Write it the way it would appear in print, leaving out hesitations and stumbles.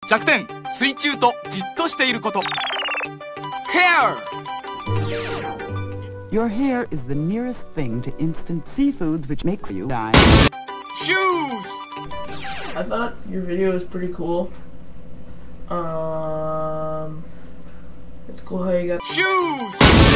弱点、水中とじっとしていること。Hair! Your hair is the nearest thing to instant seafoods which makes you die. Shoes! I thought your video was pretty cool. It's cool how you got Shoes!